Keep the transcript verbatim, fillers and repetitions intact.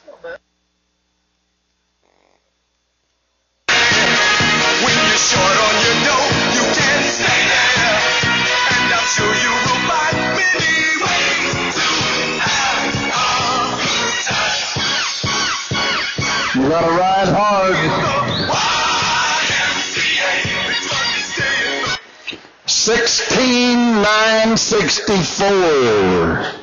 When you're short on your dough, you can stay there. And I'm sure you will find many ways to have a good time. You gotta ride hard. Sixteen nine sixty four.